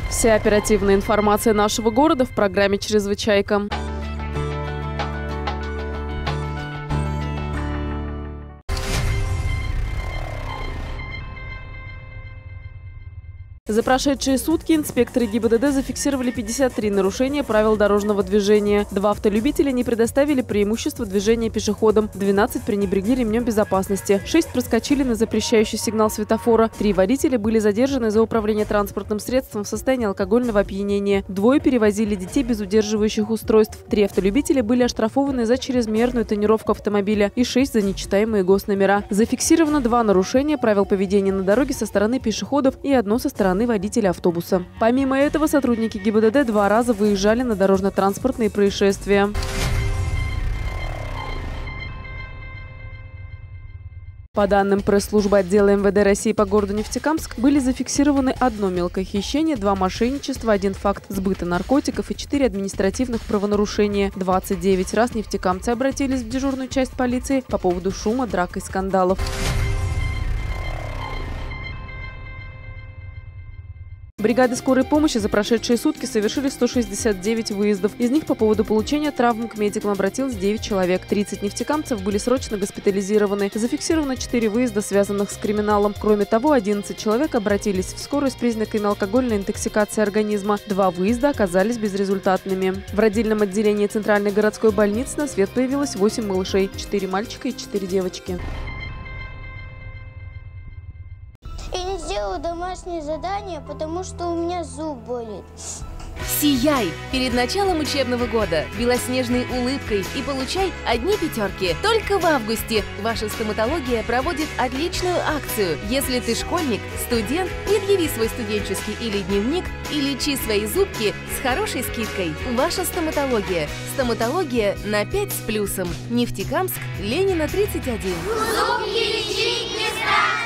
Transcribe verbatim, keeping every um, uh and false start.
Вся оперативная информация нашего города в программе «Чрезвычайка». За прошедшие сутки инспекторы ГИБДД зафиксировали пятьдесят три нарушения правил дорожного движения. Два автолюбителя не предоставили преимущество движения пешеходам, двенадцать пренебрегли ремнем безопасности, шесть проскочили на запрещающий сигнал светофора, три водителя были задержаны за управление транспортным средством в состоянии алкогольного опьянения, двое перевозили детей без удерживающих устройств, три автолюбителя были оштрафованы за чрезмерную тонировку автомобиля и шесть за нечитаемые госномера. Зафиксировано два нарушения правил поведения на дороге со стороны пешеходов и одно со стороны водителя автобуса. Помимо этого, сотрудники ГИБДД два раза выезжали на дорожно-транспортные происшествия. По данным пресс-службы отдела эм вэ дэ России по городу Нефтекамск, были зафиксированы одно мелкое хищение, два мошенничества, один факт сбыта наркотиков и четыре административных правонарушения. двадцать девять раз нефтекамцы обратились в дежурную часть полиции по поводу шума, драк и скандалов. Бригады скорой помощи за прошедшие сутки совершили сто шестьдесят девять выездов. Из них по поводу получения травм к медикам обратилось девять человек. тридцать нефтекамцев были срочно госпитализированы. Зафиксировано четыре выезда, связанных с криминалом. Кроме того, одиннадцать человек обратились в скорую с признаками алкогольной интоксикации организма. Два выезда оказались безрезультатными. В родильном отделении Центральной городской больницы на свет появилось восемь малышей. четыре мальчика и четыре девочки. Я не сделала домашнее задание, потому что у меня зуб болит. Сияй перед началом учебного года белоснежной улыбкой и получай одни пятерки. Только в августе ваша стоматология проводит отличную акцию. Если ты школьник, студент, предъяви свой студенческий или дневник и лечи свои зубки с хорошей скидкой. Ваша стоматология. Стоматология на пять с плюсом. Нефтекамск, Ленина, тридцать один. Зубки лечить не страшно.